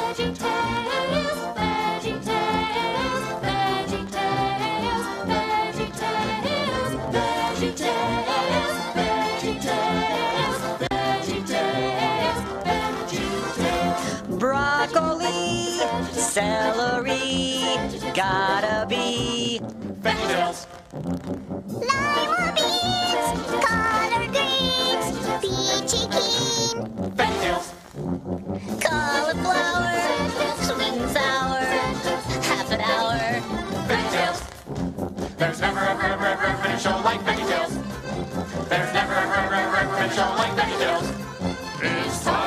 Broccoli, celery, gotta be VeggieTales. Lima beans, collard greens, peachy keen. VeggieTales. Cauliflower, sweet and sour, half an hour. VeggieTales. There's never ever been a show like VeggieTales. There's never ever been a show like VeggieTales. It's time.